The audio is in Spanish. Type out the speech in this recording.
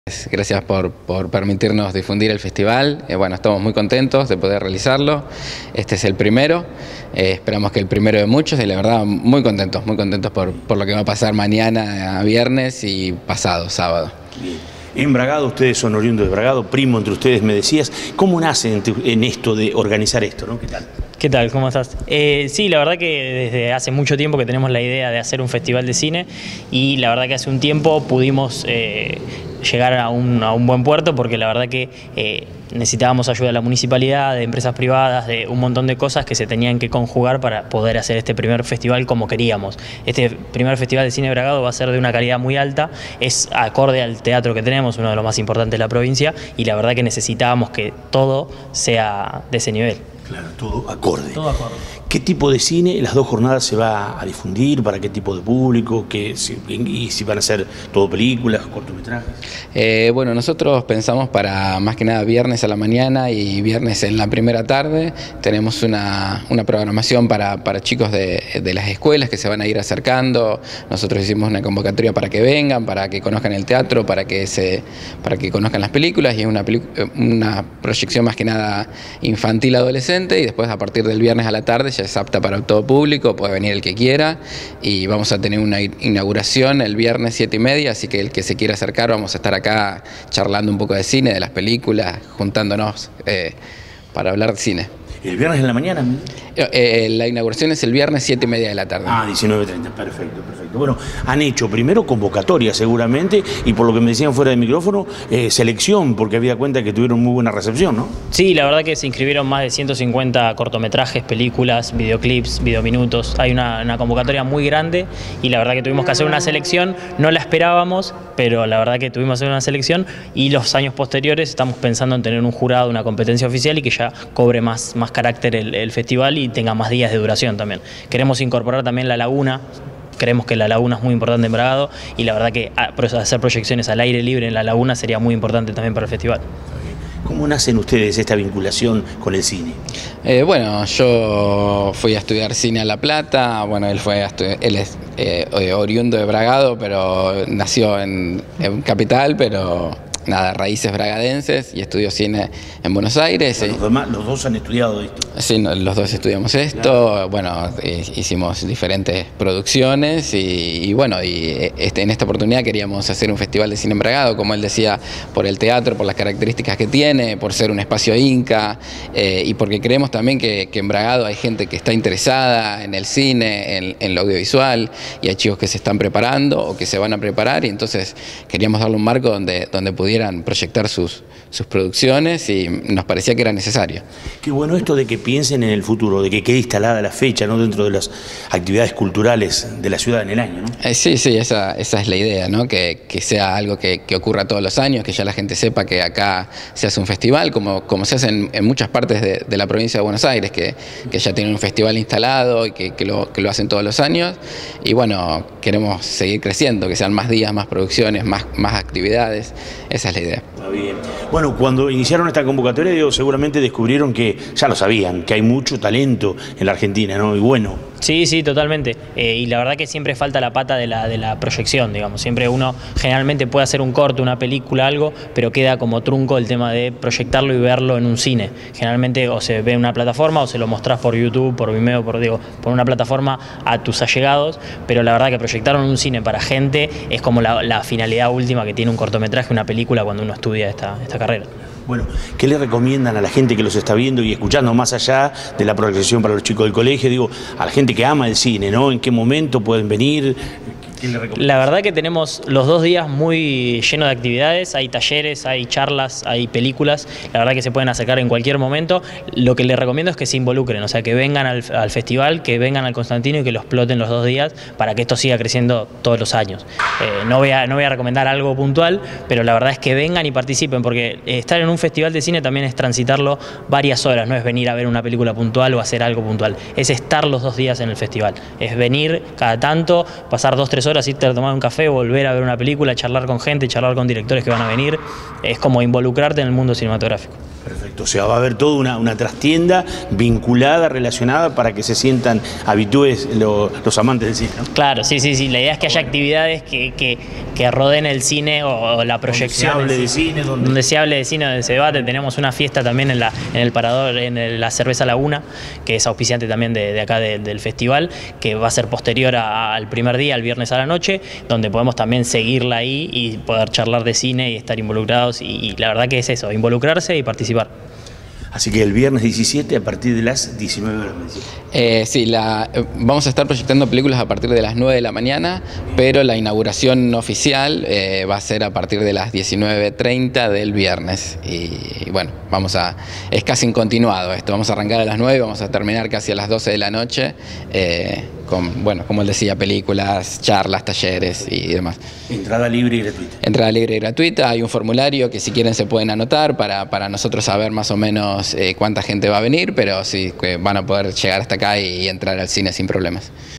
Gracias por permitirnos difundir el festival. Bueno, estamos muy contentos de poder realizarlo. Este es el primero. Esperamos que el primero de muchos y la verdad muy contentos por lo que va a pasar mañana, viernes y pasado, sábado. Bien. En Bragado, ustedes son oriundos de Bragado, primo entre ustedes, me decías. ¿Cómo nacen en esto de organizar esto, ¿no? ¿Qué tal? ¿Qué tal? ¿Cómo estás? Sí, la verdad que desde hace mucho tiempo que tenemos la idea de hacer un festival de cine y la verdad que hace un tiempo pudimos llegar a un buen puerto porque la verdad que necesitábamos ayuda de la municipalidad, de empresas privadas, de un montón de cosas que se tenían que conjugar para poder hacer este primer festival como queríamos. Este primer festival de cine de Bragado va a ser de una calidad muy alta, es acorde al teatro que tenemos, uno de los más importantes de la provincia, y la verdad que necesitábamos que todo sea de ese nivel. Claro, todo acorde. Todo acorde. ¿Qué tipo de cine en las dos jornadas se va a difundir? ¿Para qué tipo de público? Y si van a ser todo películas, cortometrajes. Bueno, nosotros pensamos para más que nada viernes a la mañana y viernes en la primera tarde. Tenemos una programación para chicos de las escuelas que se van a ir acercando. Nosotros hicimos una convocatoria para que vengan, para que conozcan el teatro, para que conozcan las películas, y es una proyección más que nada infantil adolescente, y después a partir del viernes a la tarde ya es apta para todo público, puede venir el que quiera, y vamos a tener una inauguración el viernes 7:30, así que el que se quiera acercar, vamos a estar acá charlando un poco de cine, de las películas, juntándonos para hablar de cine. ¿El viernes en la mañana? La inauguración es el viernes 7:30 de la tarde. 19:30, perfecto. Bueno, han hecho primero convocatoria seguramente, y por lo que me decían fuera de micrófono, selección, porque había cuenta que tuvieron muy buena recepción, ¿no? Sí, la verdad que se inscribieron más de 150 cortometrajes, películas, videoclips, videominutos. Hay una convocatoria muy grande y la verdad que tuvimos que hacer una selección, no la esperábamos, pero la verdad que tuvimos que hacer una selección, y los años posteriores estamos pensando en tener un jurado, una competencia oficial, y que ya cobre más carácter el festival y tenga más días de duración también. Queremos incorporar también La Laguna. Creemos que La Laguna es muy importante en Bragado, y la verdad que hacer proyecciones al aire libre en La Laguna sería muy importante también para el festival. ¿Cómo nacen ustedes esta vinculación con el cine? Bueno, yo fui a estudiar cine a La Plata. Bueno, él es oriundo de Bragado, pero nació en Capital, pero nada, raíces bragadenses, y estudió cine en Buenos Aires. Los dos han estudiado esto. Sí, los dos estudiamos esto. Claro. Bueno, hicimos diferentes producciones y bueno, en esta oportunidad queríamos hacer un festival de cine en Bragado, como él decía, por el teatro, por las características que tiene, por ser un espacio inca, y porque creemos también que en Bragado hay gente que está interesada en el cine, en lo audiovisual, y hay chicos que se están preparando o que se van a preparar, y entonces queríamos darle un marco donde pudieran proyectar sus producciones, y nos parecía que era necesario. Qué bueno esto de que piensen en el futuro, de que quede instalada la fecha, ¿no?, dentro de las actividades culturales de la ciudad en el año, ¿no? Sí, esa es la idea, ¿no? Que sea algo que ocurra todos los años, que ya la gente sepa que acá se hace un festival, como se hace en muchas partes de la provincia de Buenos Aires, que ya tienen un festival instalado y que lo hacen todos los años. Y bueno, queremos seguir creciendo, que sean más días, más producciones, más actividades. Esa es la idea. Está bien. Bueno, cuando iniciaron esta convocatoria, seguramente descubrieron que, ya lo sabían, que hay mucho talento en la Argentina, ¿no? Y bueno. Sí, totalmente. Y la verdad que siempre falta la pata de la proyección, digamos. Siempre uno generalmente puede hacer un corto, una película, algo, pero queda como trunco el tema de proyectarlo y verlo en un cine. Generalmente o se ve en una plataforma o se lo mostrás por YouTube, por Vimeo, por una plataforma a tus allegados, pero la verdad que proyectarlo en un cine para gente es como la finalidad última que tiene un cortometraje, una película, cuando uno estudia esta carrera. Bueno, ¿qué le recomiendan a la gente que los está viendo y escuchando, más allá de la proyección para los chicos del colegio? Digo, a la gente que ama el cine, ¿no? ¿En qué momento pueden venir? La verdad que tenemos los 2 días muy llenos de actividades, hay talleres, hay charlas, hay películas, la verdad que se pueden acercar en cualquier momento. Lo que les recomiendo es que se involucren, o sea, que vengan al festival, que vengan al Constantino y que lo exploten los 2 días para que esto siga creciendo todos los años. No voy a recomendar algo puntual, pero la verdad es que vengan y participen, porque estar en un festival de cine también es transitarlo varias horas, no es venir a ver una película puntual o hacer algo puntual, es estar los 2 días en el festival, es venir cada tanto, pasar 2-3 horas, irte a tomar un café, volver a ver una película, charlar con gente, charlar con directores que van a venir, es como involucrarte en el mundo cinematográfico. Perfecto, o sea, va a haber toda una trastienda vinculada, relacionada, para que se sientan habitués los amantes del cine, ¿no? Claro, sí, sí, sí. La idea es que haya actividades que rodeen el cine o la proyección. Donde se hable de cine, donde se hable de cine, donde se debate. Tenemos una fiesta también en el Parador, la Cerveza Laguna, que es auspiciante también de acá del festival, que va a ser posterior al primer día, el viernes a la noche, donde podemos también seguirla ahí y poder charlar de cine y estar involucrados. Y la verdad que es eso, involucrarse y participar. Así que el viernes 17 a partir de las 19 horas. Sí, vamos a estar proyectando películas a partir de las 9 de la mañana, pero la inauguración oficial va a ser a partir de las 19:30 del viernes. Y bueno, es casi en continuado esto. Vamos a arrancar a las 9 y vamos a terminar casi a las 12 de la noche. Bueno, como él decía, películas, charlas, talleres y demás. Entrada libre y gratuita. Entrada libre y gratuita. Hay un formulario que si quieren se pueden anotar para nosotros saber más o menos cuánta gente va a venir, pero sí que van a poder llegar hasta acá y entrar al cine sin problemas.